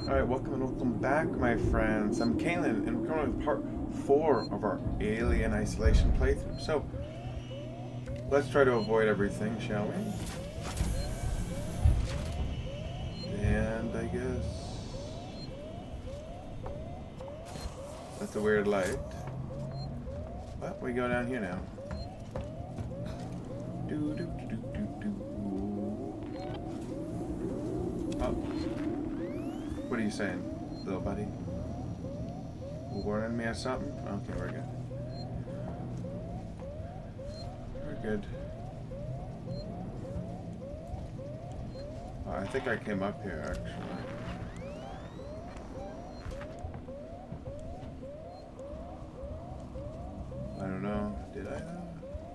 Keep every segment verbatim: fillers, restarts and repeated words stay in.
Alright, welcome and welcome back, my friends. I'm Caeln, and we're coming with part four of our Alien Isolation playthrough. So, let's try to avoid everything, shall we? And I guess... that's a weird light. But we go down here now. Do do do do do do. Oh. What are you saying, little buddy? Warning me or something? Okay, we're good. We're good. Oh, I think I came up here, actually. I don't know. Did I though?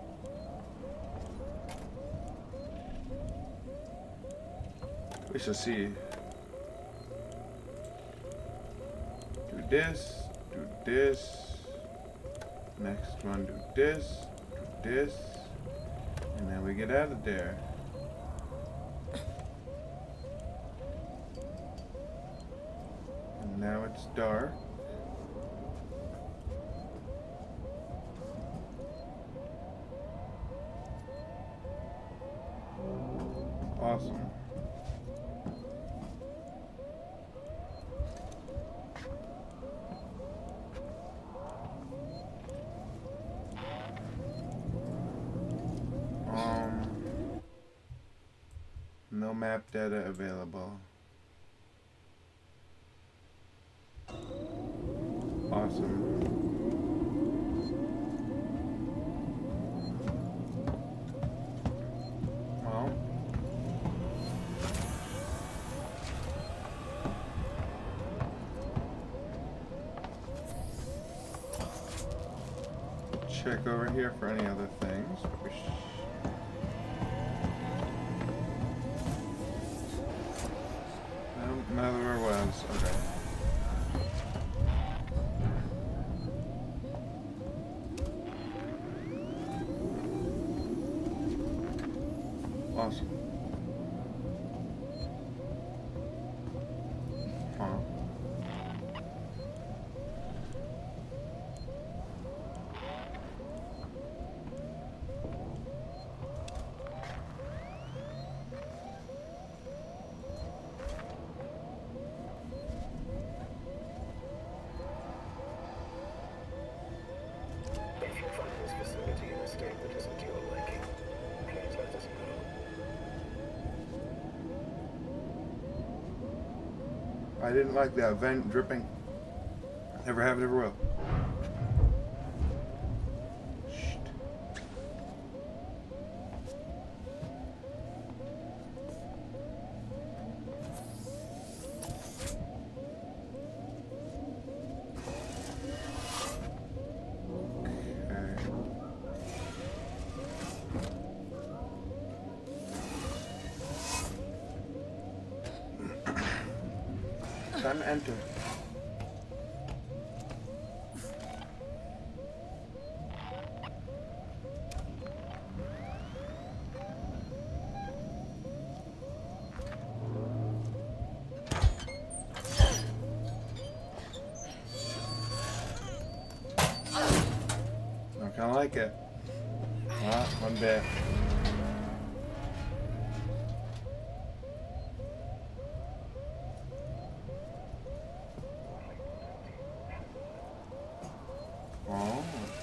We shall see. Do this, do this. Next one, do this, do this. And then we get out of there. And now it's dark. Awesome. Um, no map data available. Awesome. Well, check over here for any other things. No, there was. Okay. Awesome. Huh. If you find this facility in a state that isn't to your liking, please let us know. I didn't like that vent dripping. Never have, never will. Shh. Time to enter. I kinda like it. Ah, one bit. Oh.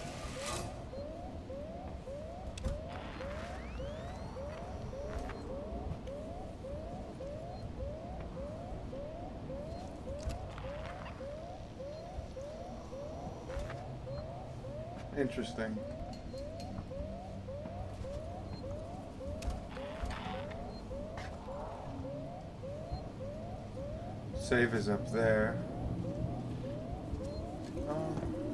Interesting. Save is up there. Oh.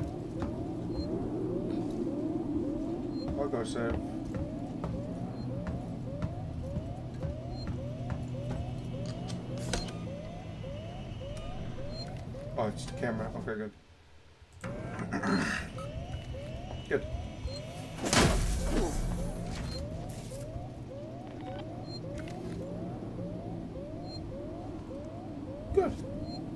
I'll go save. Oh, it's the camera. Okay, good. Good. Good.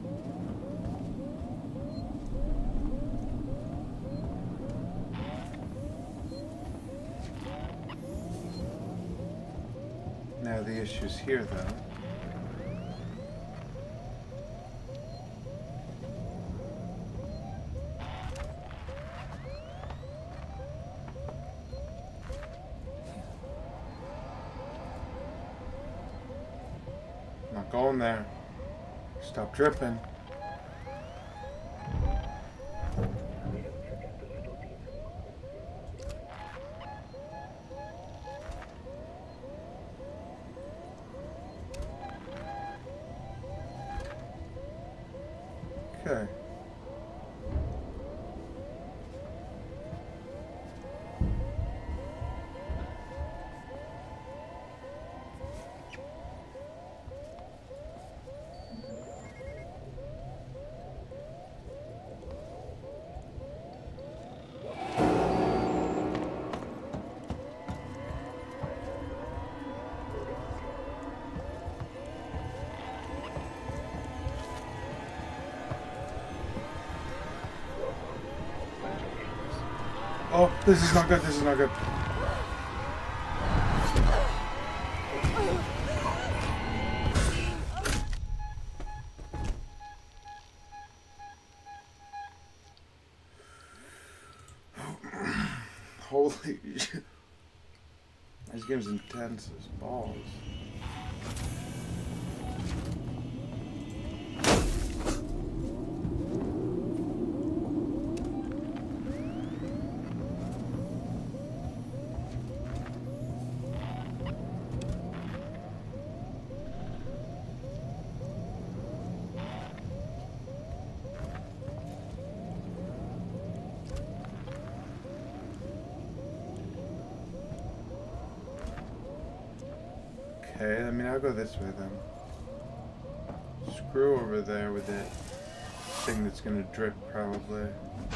issues here, though. Not going there. Stop dripping. Okay. Oh, this is not good, this is not good. Holy shit. This game's intense as balls. Okay, I mean, I'll go this way then. Screw over there with that thing that's gonna drip, probably.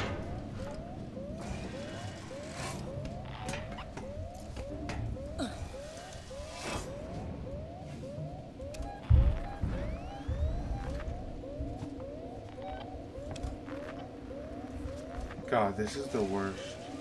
God, this is the worst.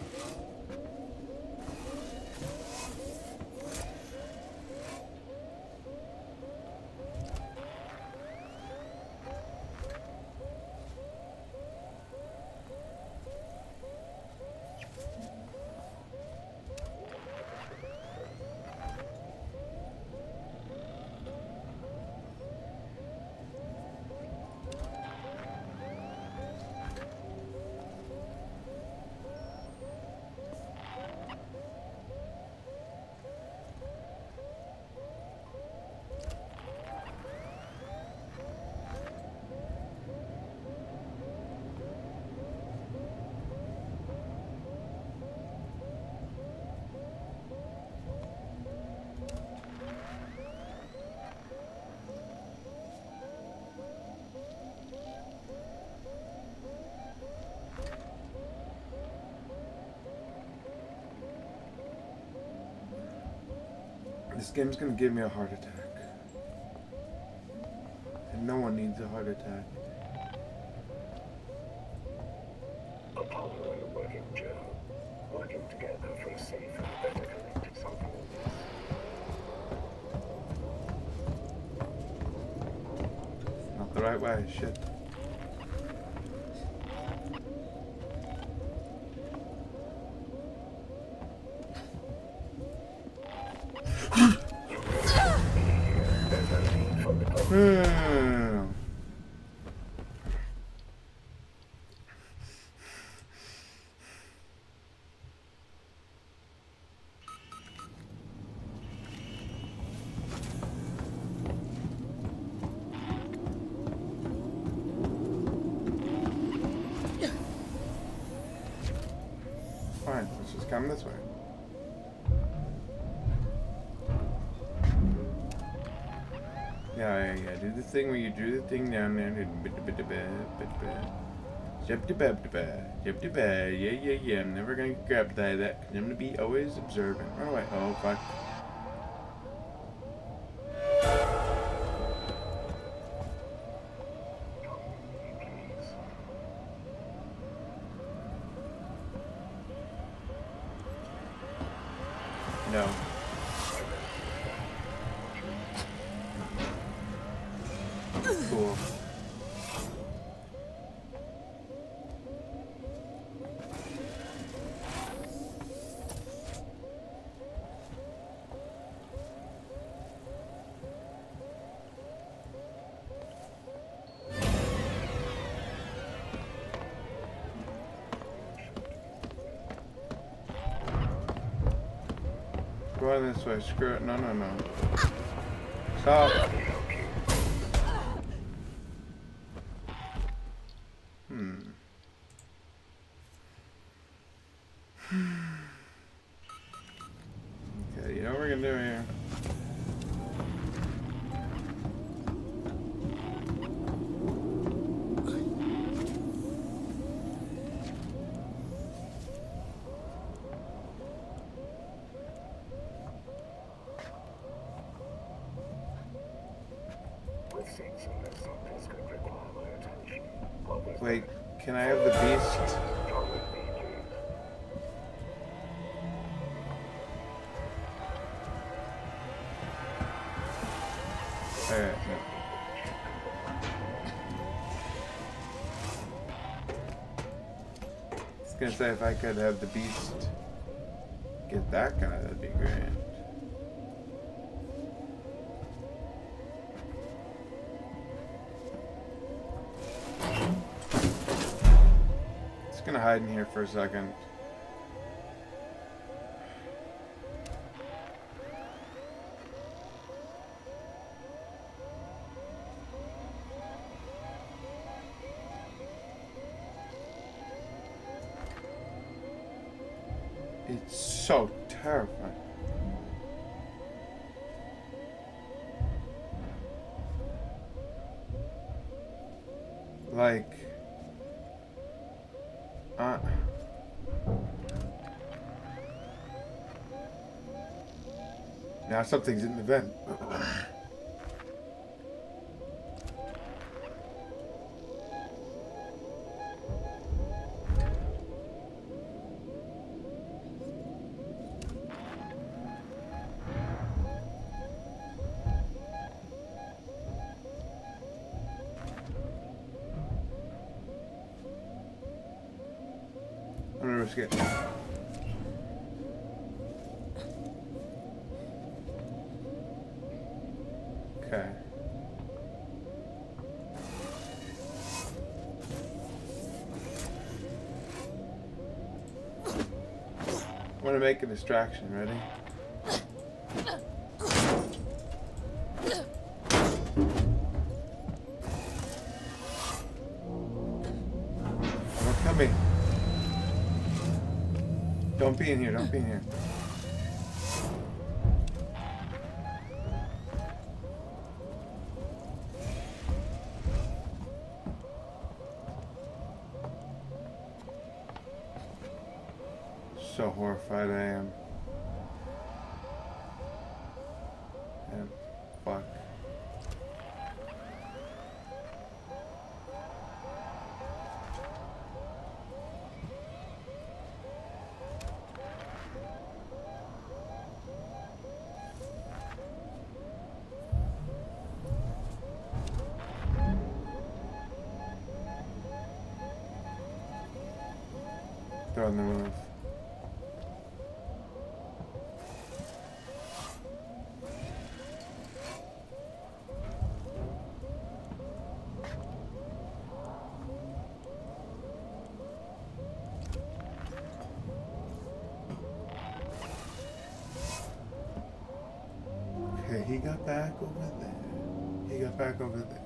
This game's gonna give me a heart attack. And no one needs a heart attack. Apollo and the working Joe, working together for a safe and better collective something like this. Not the right way, shit. Hmm. Fine, let's just come this way. Yeah, yeah, yeah. Do the thing where you do the thing down there. Yep, de bab de ba. Yep, de ba. Yeah, yeah, yeah. I'm never gonna grab that. that I'm gonna be always observant. Run away. Oh, fuck. No. cool. Going this way, screw it. No, no, no. Stop. Hmm. Okay, you know what we're gonna do here? Wait, can I have the beast? Alright, no. I was gonna say if I could have the beast get that guy, that'd be great. Just gonna hide in here for a second. It's so terrifying. Like, uh, now something's in the vent. I'm gonna risk it. Okay. I want to make a distraction. Ready? Don't kill me. Don't be in here. Don't be in here. So horrified I am. And fuck. They're on the roof. Okay, he got back over there. He got back over there.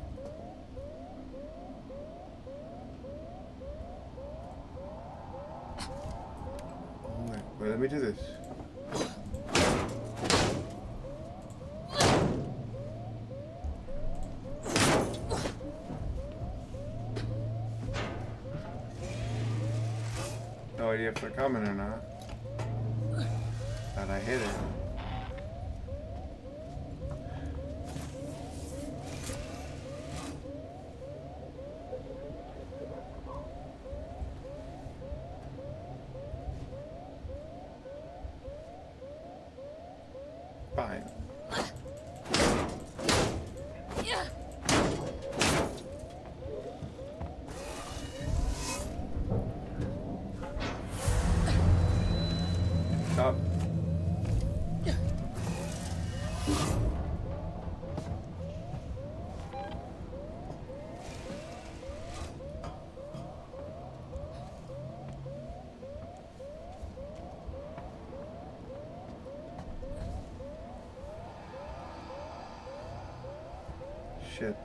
Alright, wait, let me do this. No idea if they're coming or not. But I hit it. Fine. Shit.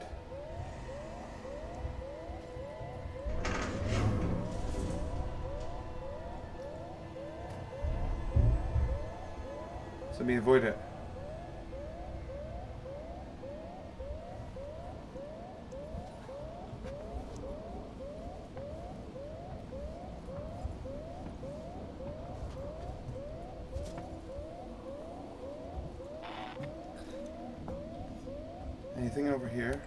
So let me avoid it. Anything over here?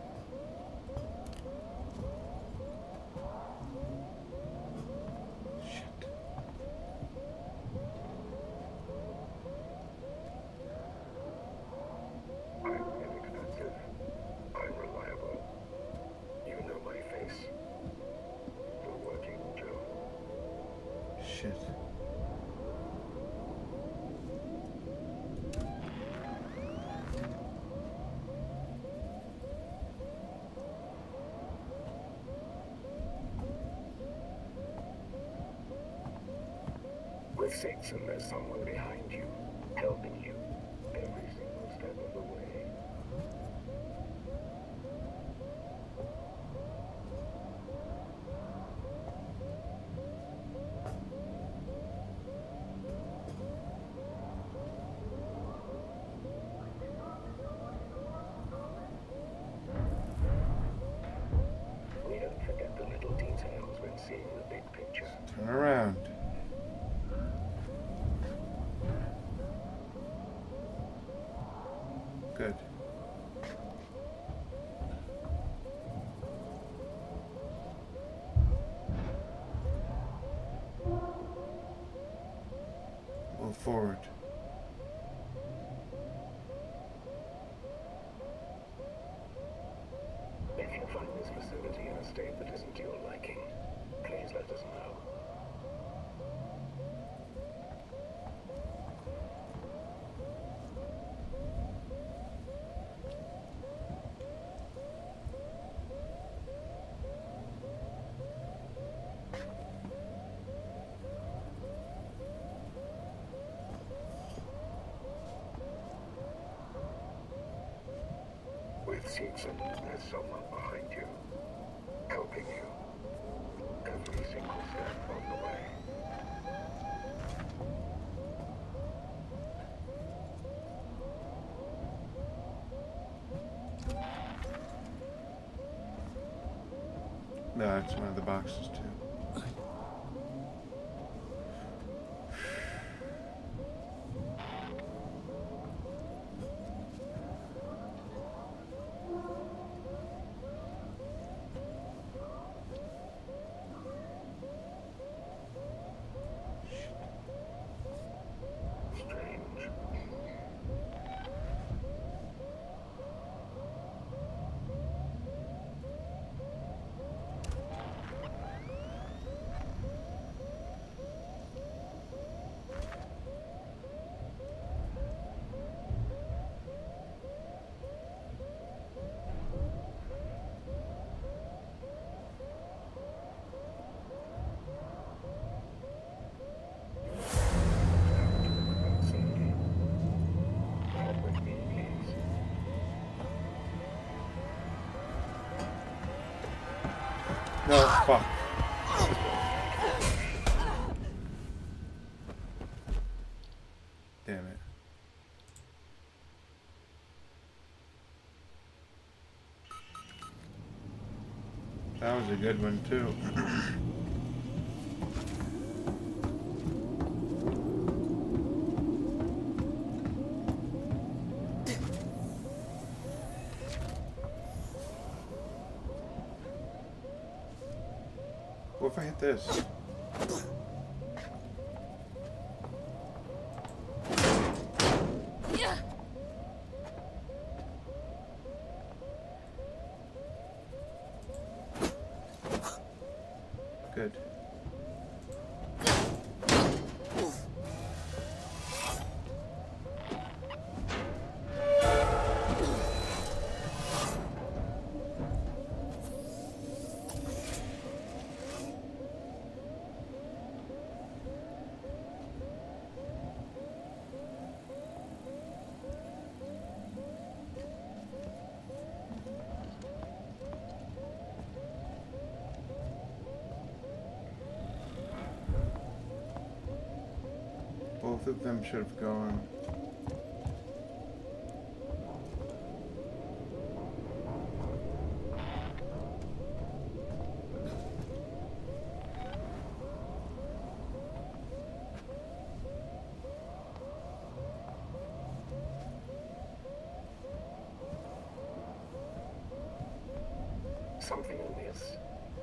Shit. I'm inexpensive. I'm reliable. You know my face. You're working, Joe. Shit. With Satan, there's someone behind you, helping you every single step of the way. We don't forget the little details when seeing the big picture. Turn around. Good. Move forward. If you find this facility in a state that isn't to your liking, please let us know. With Seegson, there's someone behind you, helping you every single step of the way. No, that's one of the boxes too. Strange. Come with me, please. No, fuck. Damn it. That was a good one too. What if I hit this? Good. Both of them should have gone. Something amiss.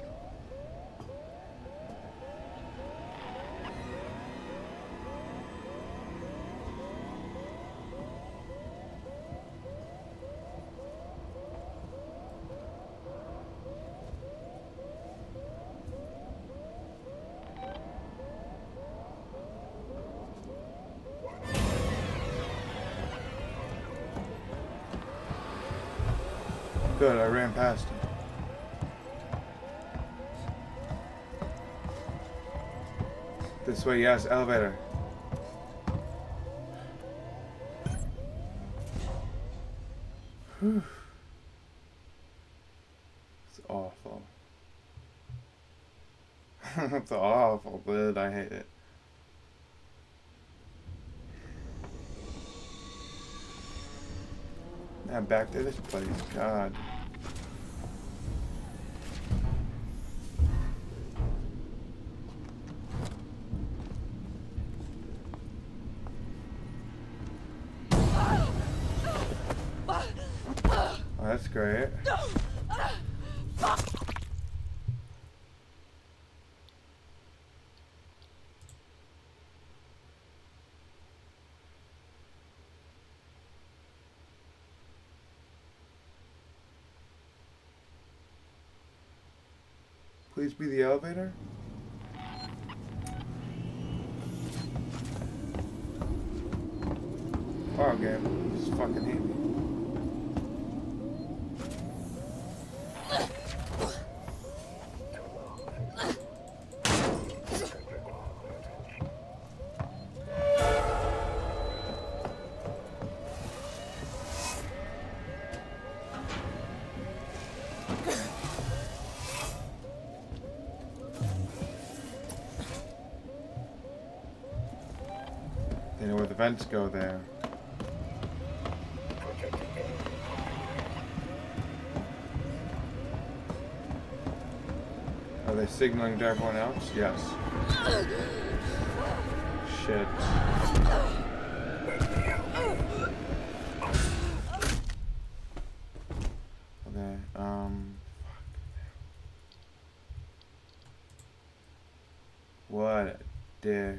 Good, I ran past him. This way, yes, elevator. Whew. It's awful. It's awful, dude. I hate it. Now back to this place. God. Oh, that's great. Please be the elevator. Oh, game. You just fucking hate me. They know where the vents go there. Are they signaling to everyone else? Yes. Shit. Okay, um... what a dick.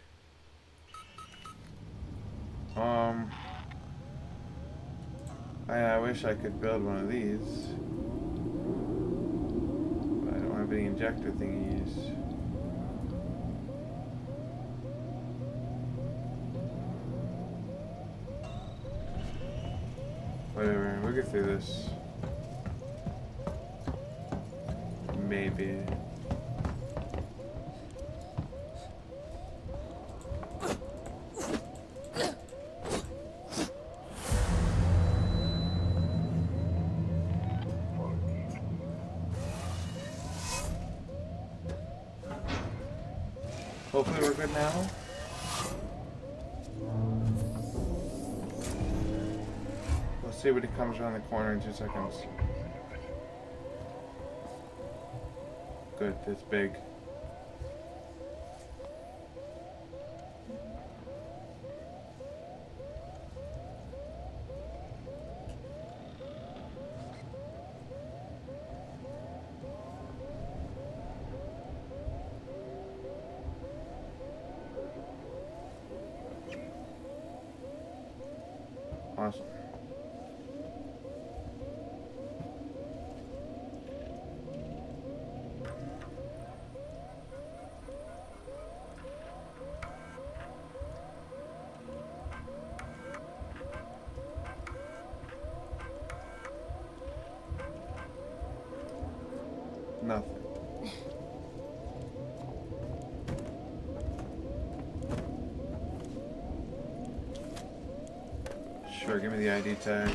Um... I, I wish I could build one of these. But I don't have any injector thingies. Whatever, we'll get through this. Maybe. Hopefully we're good now. We'll see when it comes around the corner in two seconds. Good, it's big. Awesome. Nothing. Sure, give me the I D tag.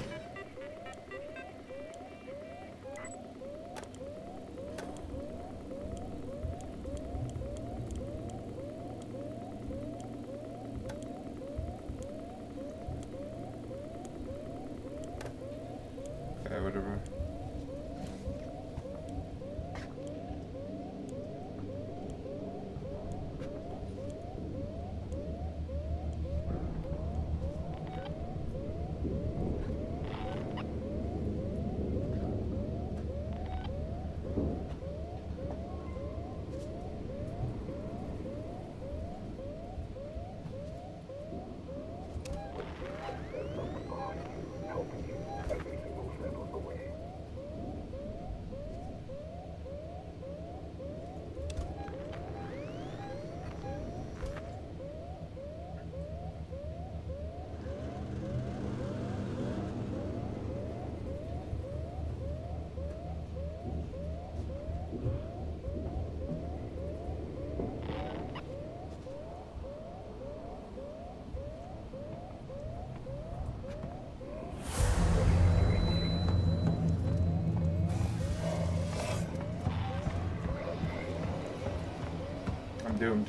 doomed.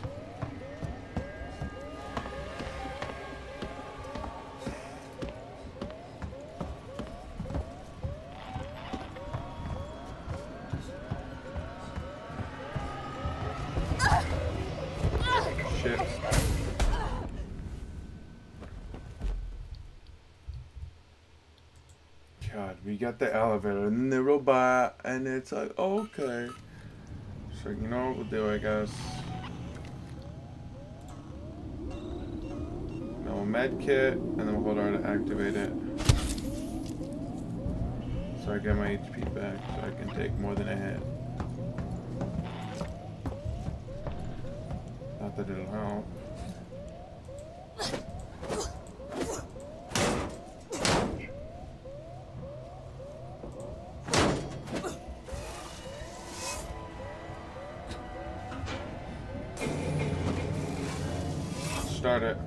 Shit. God, we got the elevator and the robot, and it's like, okay. So, you know what we'll do, I guess. No med kit, and then we'll hold R to activate it. So I get my H P back, so I can take more than a hit. Not that it'll help. Start it.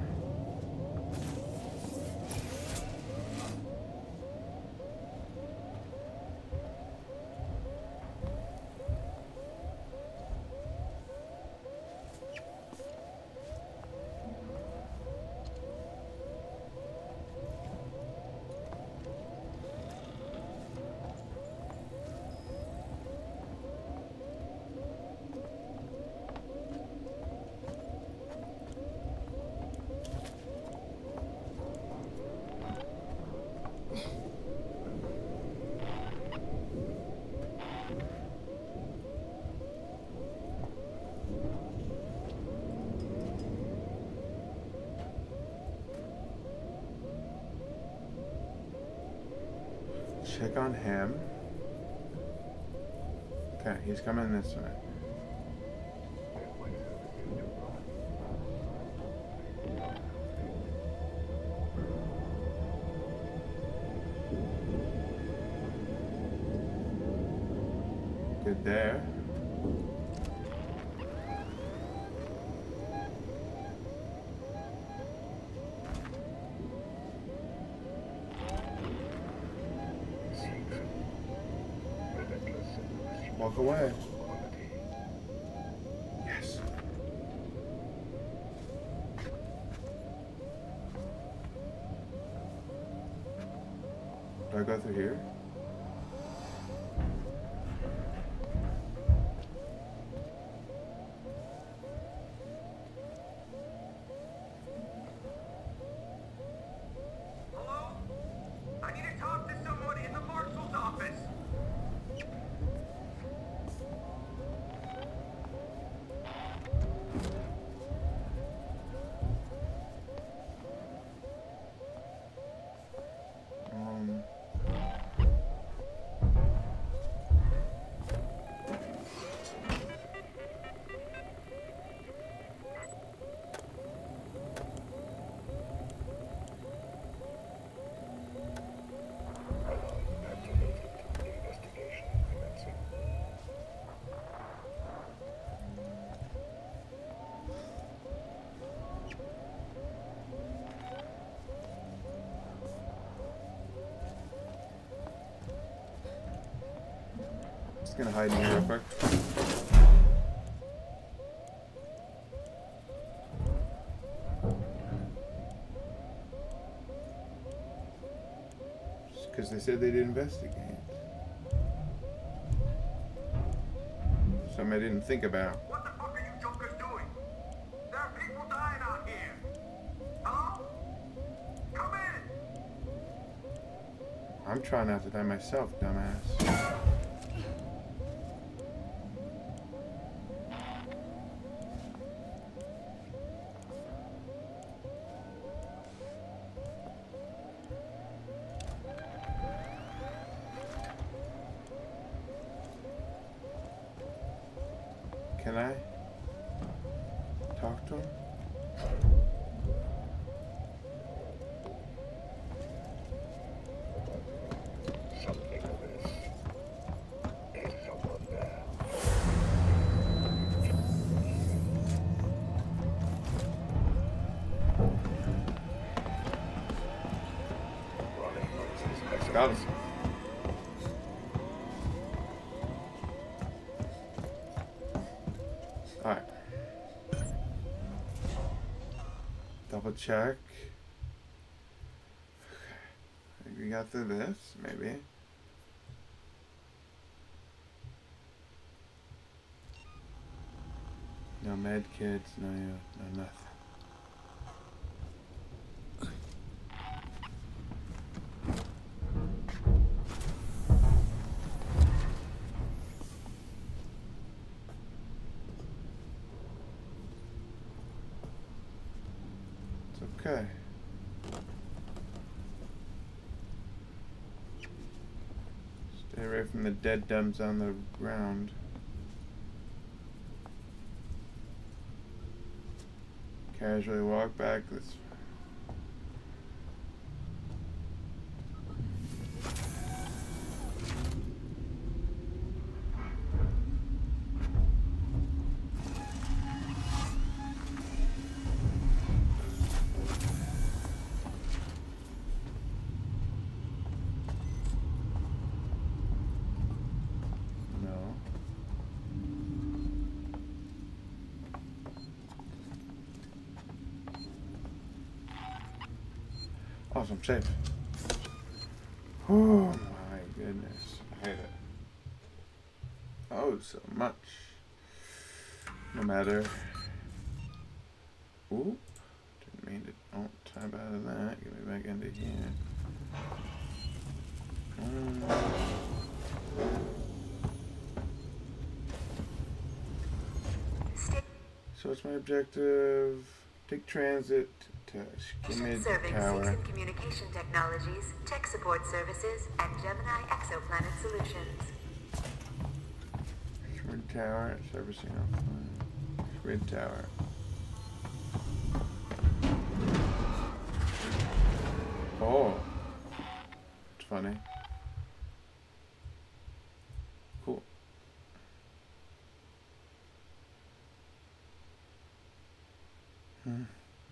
Check on him. Okay, he's coming this way. Good there. Walk away. Yes. Do I go through here? Hello? I need to talk to someone in the marshal's office. Um. Investigation commencing. Just gonna hide in here real quick. Just because they said they'd investigate. Something I didn't think about. What the fuck are you jokers doing? There are people dying out here. Hello? Come in. I'm trying not to die myself, dumbass. Can I talk to him? Something of this. Is someone there? Running noises. Got him. Alright. Double check. I think we got through this, maybe. No med kits, no, no nothing. It's okay. Stay away from the dead dumps on the ground. Casually walk back this. Awesome, safe. Oh my goodness. I hate it. Oh, so much. No matter. Ooh. Didn't mean to. Oh, tap out of that. Get me back into here. Um. So what's my objective? Take transit to Schimid Tower. Serving communication technologies, tech support services, and Gemini exoplanet solutions. Schimid Tower, servicing offline. Schimid Tower. Oh, it's funny. Cool. Hmm.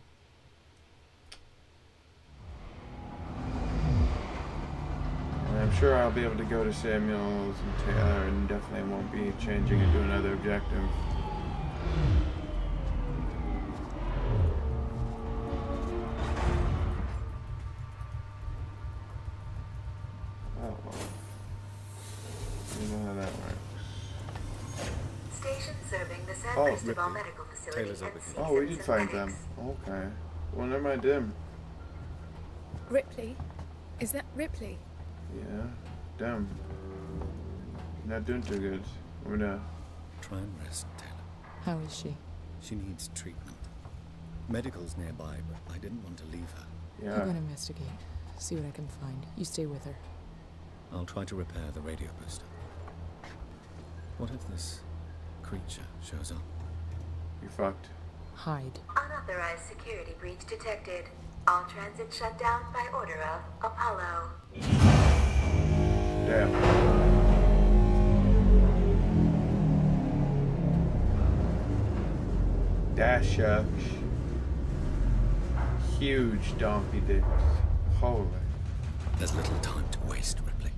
I'm sure I'll be able to go to Samuels and Taylor and definitely won't be changing into another objective. Oh well. You know how that works. Station serving the San Oh, Cristobal Ripley. Medical Facility. Taylor's over here. Oh, we did find them. Okay. Well, never mind them. Ripley? Is that Ripley? Yeah. Damn. Not doing too good. I'm gonna. Try and rest, Taylor. How is she? She needs treatment. Medical's nearby, but I didn't want to leave her. Yeah. I'm gonna investigate. See what I can find. You stay with her. I'll try to repair the radio booster. What if this creature shows up? You fucked. Hide. Unauthorized security breach detected. All transit shut down by order of Apollo. Damn. Dash shucks. Huge donkey dicks. Holy. There's little time to waste, Ripley.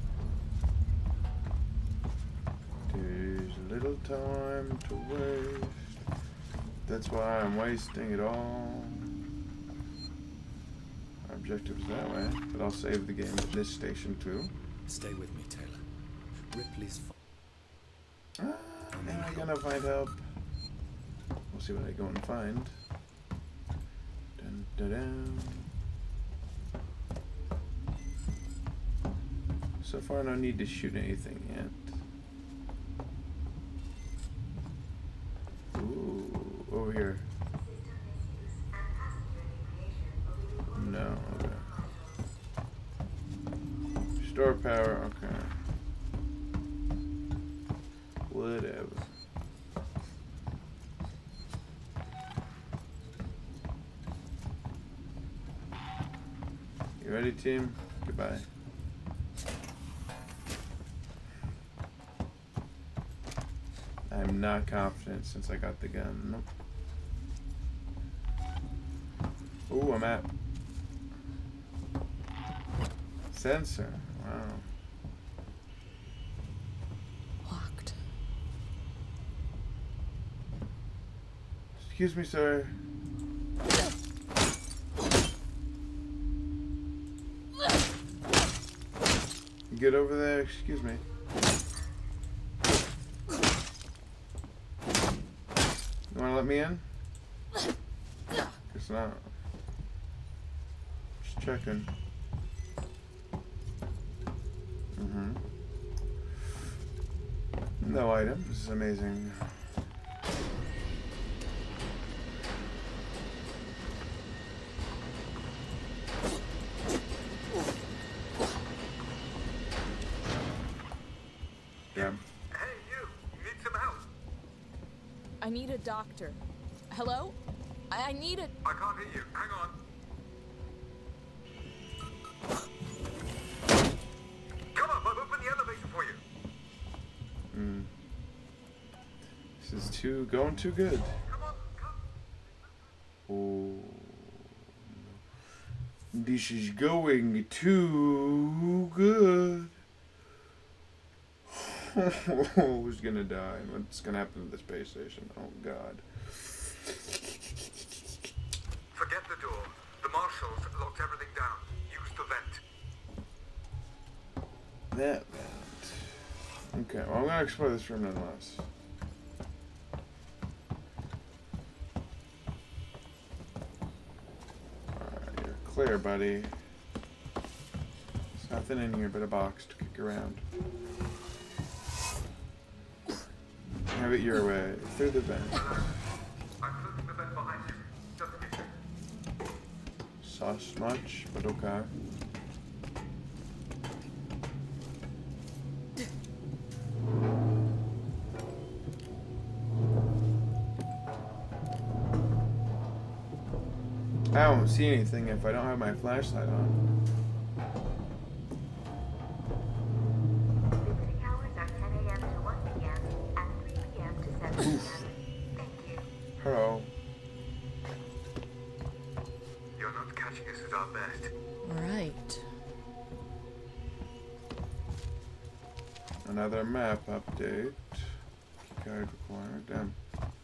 There's little time to waste. That's why I'm wasting it all. Our objective's that way, but I'll save the game at this station too. Stay with me, Taylor. Ripley's fa- Ah, am I gonna find help? We'll see what I go and find. Dun, dun, dun. So far, no need to shoot anything yet. Ooh, over here. No, okay. Store power, okay. Whatever. You ready, team? Goodbye. I'm not confident since I got the gun. Nope. Ooh, a map. Sensor. Wow. Locked. Excuse me, sir. get over there? Excuse me. You wanna let me in? Guess not. Just checking. Mm-hmm. No item. This is amazing. Yeah. Hey, you! Need some help? I need a doctor. Hello? I, I need a... I can't hear you. Hang on. Come on, I've opened the elevator for you. Hmm. This is too going too good. Come on, come. Oh. This is going too good. Who's gonna die? What's gonna happen to the space station? Oh God. Forget the door. The marshals locked everything down. Use the vent. That vent. Okay, well I'm gonna explore this room nonetheless. Alright, you're clear, buddy. There's nothing in here but a box to kick around. Have it your way, through the vent. I'm closing the vent behind you. Just in case. Sus much, but okay. I don't see anything if I don't have my flashlight on. Visiting hours are ten A M to one P M and three P M to seven P M Thank you. Hello. You're not catching us at our best. Right. Another map update. Guide required. Damn.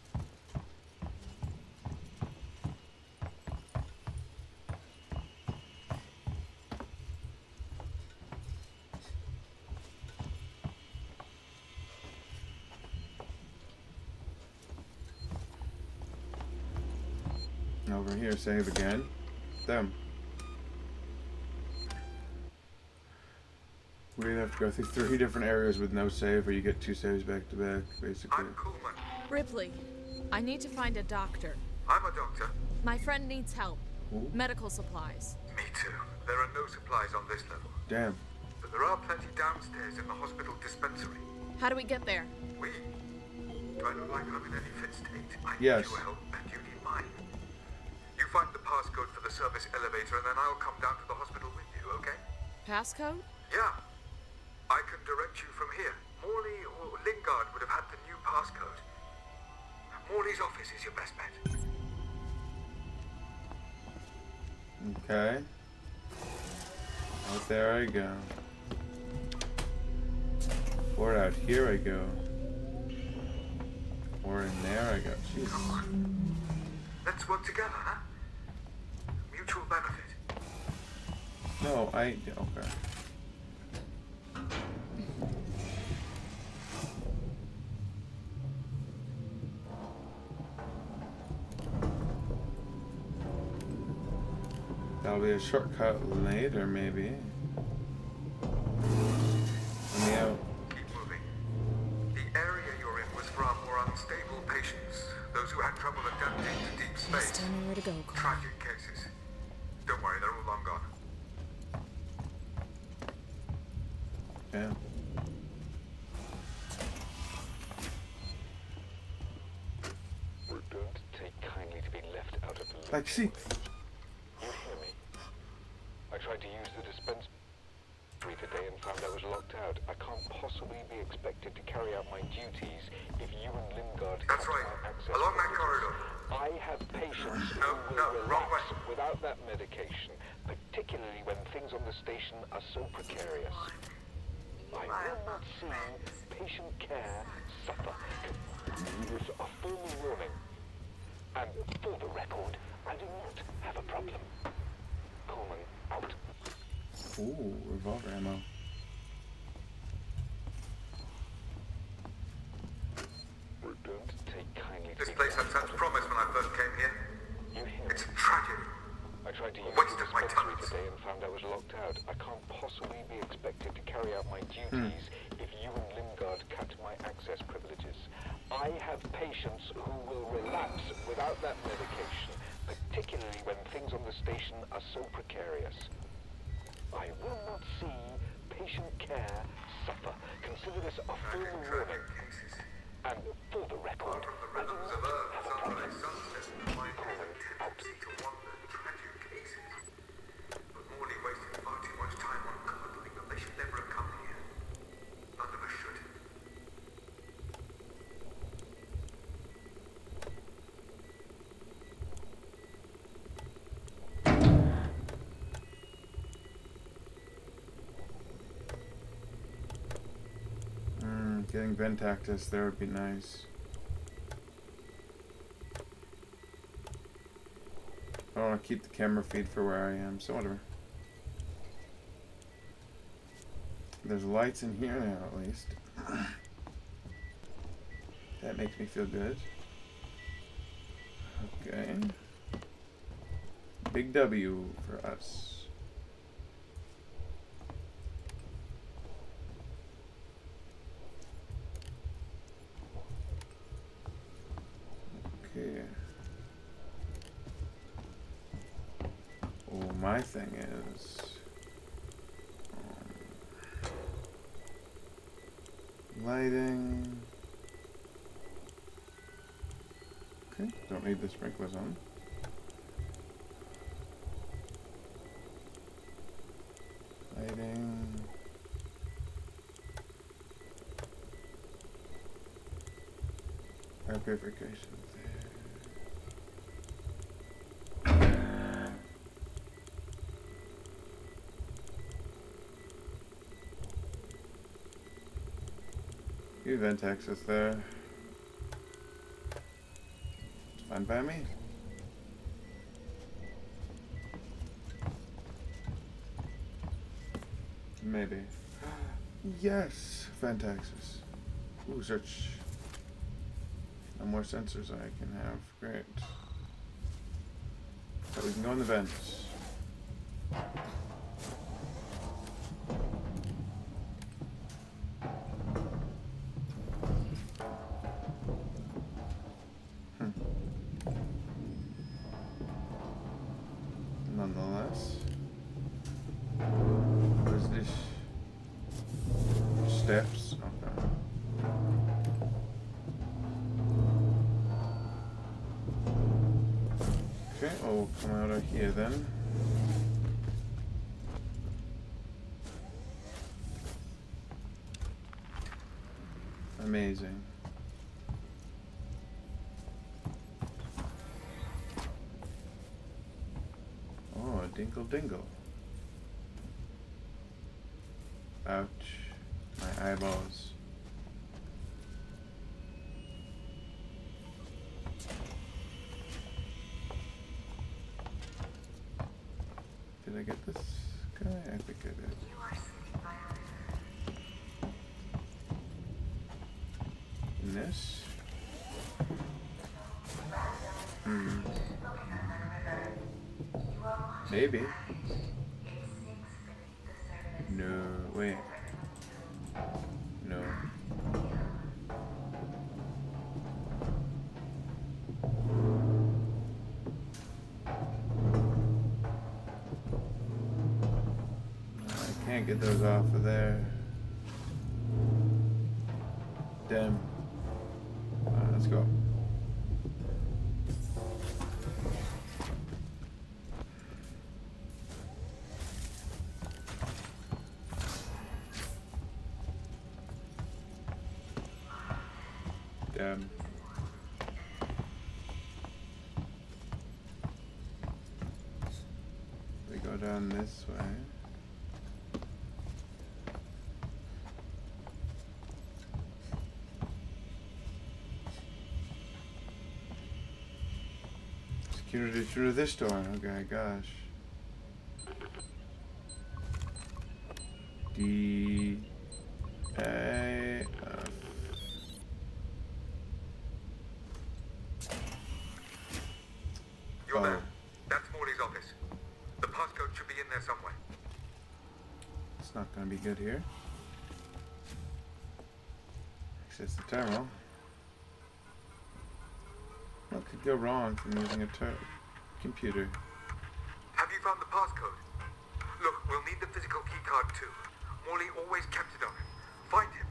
Over here, save again. Them. We have to go through three different areas with no save, or you get two saves back to back, basically. I'm Coleman. Ripley, I need to find a doctor. I'm a doctor. My friend needs help. Ooh. Medical supplies. Me too. There are no supplies on this level. Damn. But there are plenty downstairs in the hospital dispensary. How do we get there? We? Do I look like I'm in any fit state? I Yes. need your help and you need mine. You find the passcode for the service elevator and then I'll come down to the hospital with you, okay? Passcode? Yeah. I can direct you from here. Morley or Lingard would have had the new passcode. Morley's office is your best bet. Okay. Out there I go. Or out here I go. Or in there I go. Jesus. Come on. Let's work together, huh? Mutual benefit. No, I... Okay. That'll be a shortcut later, maybe. Let me out. Keep moving. The area you're in was for our more unstable patients. Those who had trouble adapting to deep Just space. tell me where to go, Cole. Tragic cases. Don't worry, they're all long gone. Yeah. Don't take kindly to be left out of the loop. Like, see. You hear me? I tried to use the dispensary today and found I was locked out. I can't possibly be expected to carry out my duties if you and Lingard That's cut right. our access Along that to corridor. I have patients No, who no, will wrong relax way. without that medication, particularly when things on the station are so precarious. I will not see patient care suffer. With a formal warning. And for the record, I do not have a problem. Coleman, out. Ooh, revolver ammo. I have patients who will relapse without that medication, particularly when things on the station are so precarious. I will not see patient care suffer. Consider this a full warning. And for the record, I do not have a problem. Calling out. Tragic cases. But Morley wasted far too much time on cuddling them. They should never have come here. None of us should. Mm, getting Ventactus there would be nice. I don't want to keep the camera feed for where I am, so whatever. There's lights in here now, at least. That makes me feel good. Okay. Big W for us. Okay. Oh, my thing is um, lighting. Okay, don't need the sprinklers on. Lighting. Air purification there. Event access there. It's fine by me. Maybe. Yes! Vent access. Ooh, search. No more sensors I can have. Great. So we can go in the vents. Nonetheless. What is this? Steps. Okay. Okay, I'll come out of here then. Amazing. Oh, a dingle dingle. Ouch. My eyeballs. Did I get this guy? I think I did. In this? Hmm. Maybe. No, wait. No. I can't get those off of there. Damn. Alright, let's go. Damn. We go down this way. Security through this door. Okay, gosh. D A F. You're there. That's Morley's office. The passcode should be in there somewhere. It's not going to be good here. Access the terminal. What could go wrong from using a ter computer? Have you found the passcode? Look, we'll need the physical keycard too. Morley always kept it on him. Find him.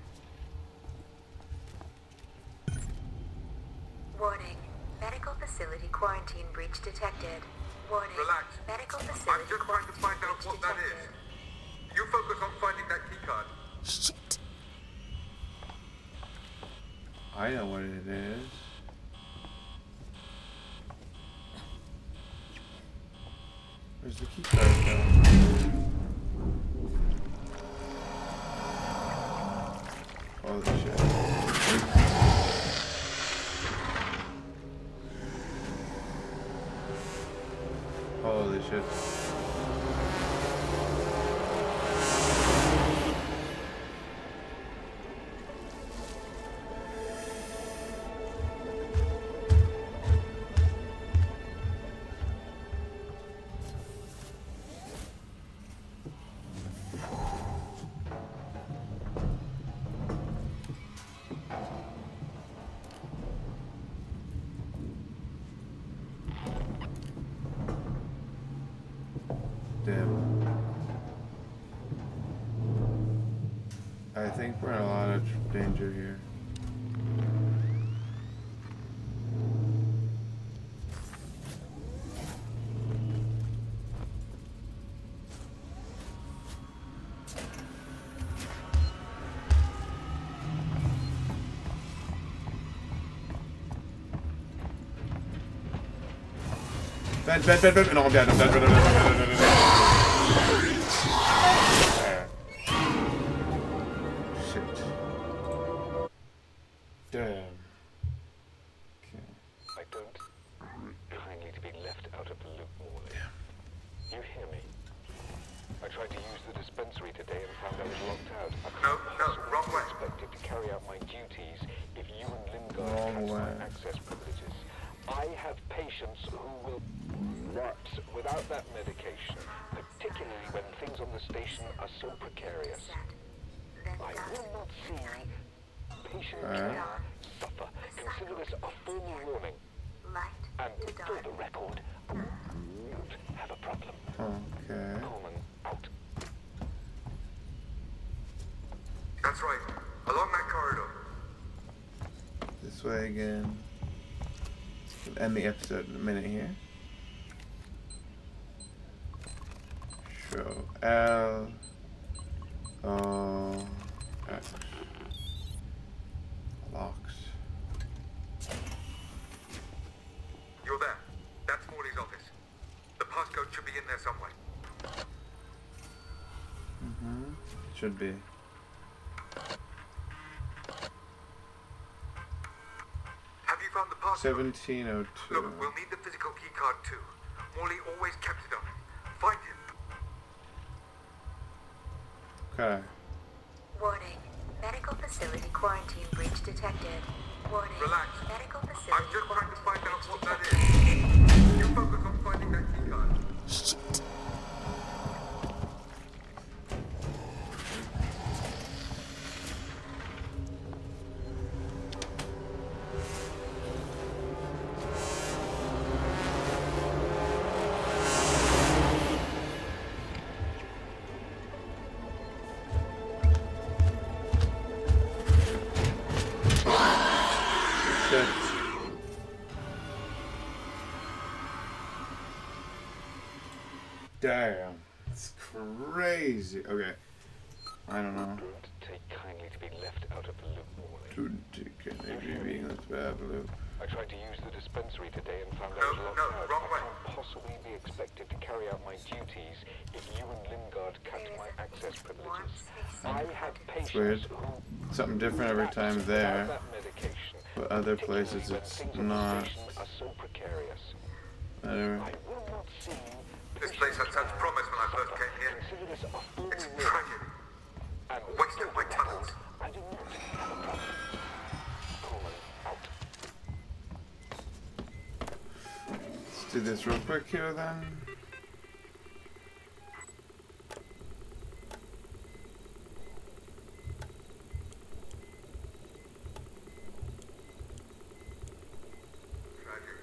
Warning. Medical facility quarantine breach detected. Warning. Relax. Medical I'm facility just trying to find out what that is. You focus on finding that keycard. Shit. I know what it is. Where's the key card go? Holy shit. Holy shit. I think we're in a lot of danger here. Vent, vent, vent, vent. No, I'm dead. I'm dead. I'm dead. I'm dead. I'm dead. I'm dead. Damn. Okay. I don't kindly to be left out of the loop, Morley. You hear me? I tried to use the dispensary today and found I was locked out. I No, couldn't no, possibly wrong be way. expected to carry out my duties if you and Lingard Wrong catch way. my access privileges. I have patients who will lapse without that medication, particularly when things on the station are so precarious. I will not see patient care suffer. Consider this a formal warning. And for the record, you have a problem. Okay. Coleman out. That's right. Along that corridor. This way again. We'll end the episode in a minute here. Show L O X. Locks. You're there. That's Morley's office. The passcode should be in there somewhere. Mm-hmm. Should be. Have you found the passcode? seventeen oh two. Look, we'll need the physical keycard too. Morley always kept it on him. Find him. Okay. Warning. Medical facility quarantine breach detected. Warning. Relax. Medical facility I'm just trying to find quarantine out what breach that detected. is. You focus on finding that keycard. Shit. Shit. Damn. It's crazy. Okay. I don't know. Don't take kindly to be left out of the loop, Morley. Shouldn't take any being this bad blue. I tried to use the dispensary today and found I No, was locked no, out. wrong I way. can't possibly be expected to carry out my duties if you and Lingard cut my access privileges. I have weird. patients who Something different every time lapse there. without that medication, But other particularly places when it's things on the not. station are so precarious. Whatever. I will not see This place had such promise when I first came here. Consider this a formal It's warning. tragic. And Waste of my talent. I do not have a problem. Coleman out. Let's do this real quick here then. Tragic.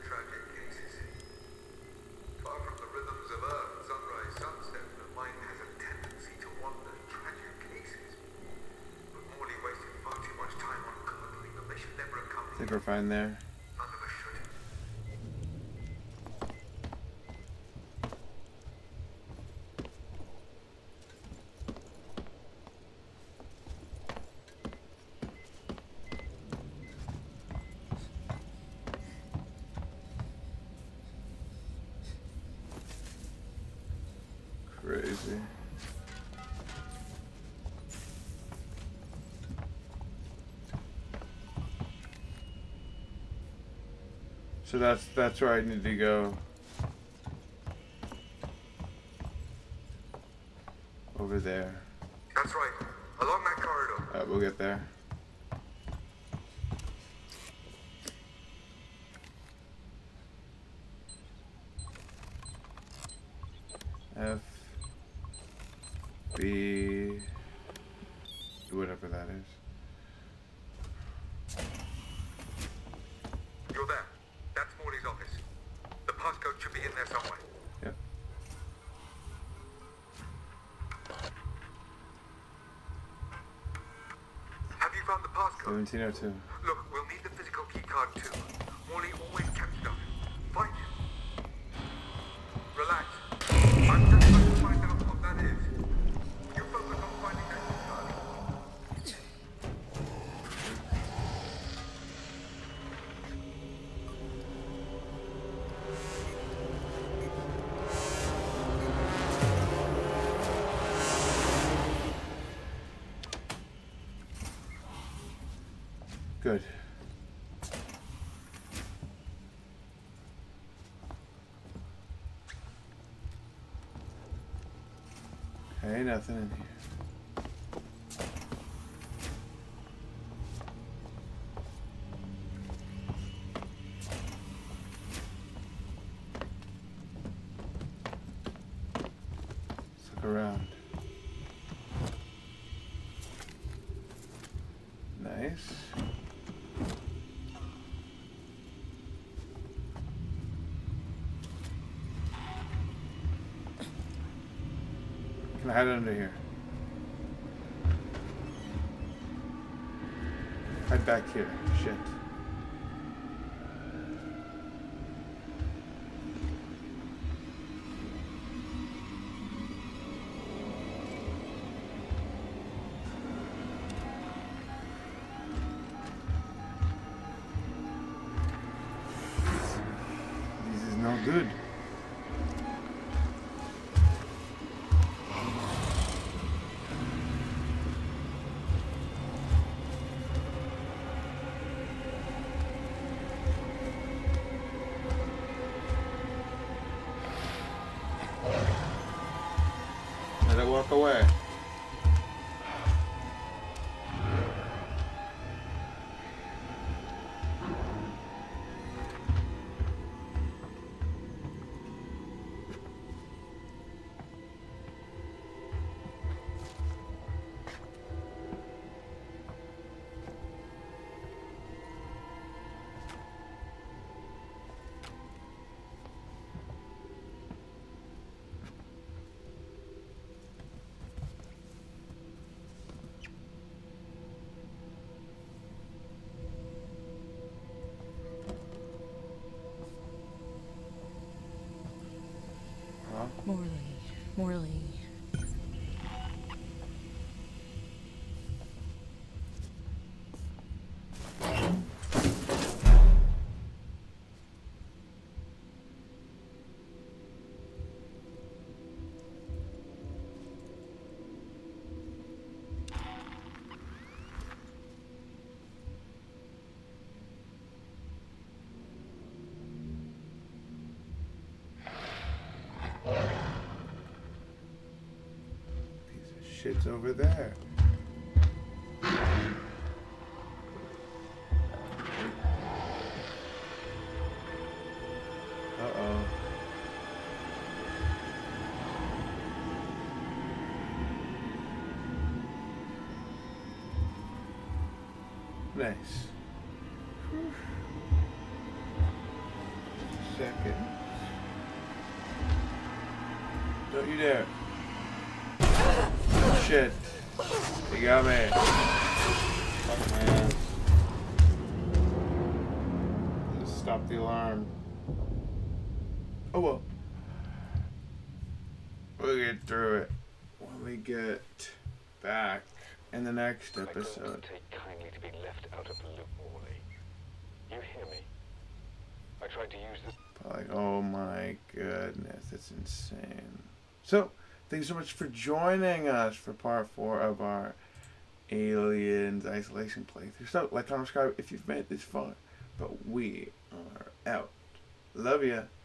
we're fine there. None of us should. Crazy. So that's that's where I need to go. Over there. That's right. Along that corridor. Alright, we'll get there. F B whatever that is. You're there. That's Morley's office. The passcode should be in there somewhere. Yep. Have you found the passcode? seventeen oh two. Look, we'll need the physical key card too. Morley always kept stuff. Find it. Relax. I'm just trying to find out what that is. You focus on finding that key card. Good. Okay, nothing in here. Let's look around. Nice. Can I hide under here? Hide back here. Shit. This is no good. Let it walk away. Morley, Morley. Shit's over there. Uh-oh. Nice. Whew. Second. Don't you dare. Shit. You got me. Fuck my ass. stop the alarm. Oh well. We'll get through it when we get back in the next I don't episode. take kindly to be left out of the loop, Morley. You hear me? I tried to use this. Like, oh my goodness, it's insane. So, thank you so much for joining us for part four of our Aliens Isolation playthrough. So, like, comment, subscribe if you've made it this far. But we are out. Love ya.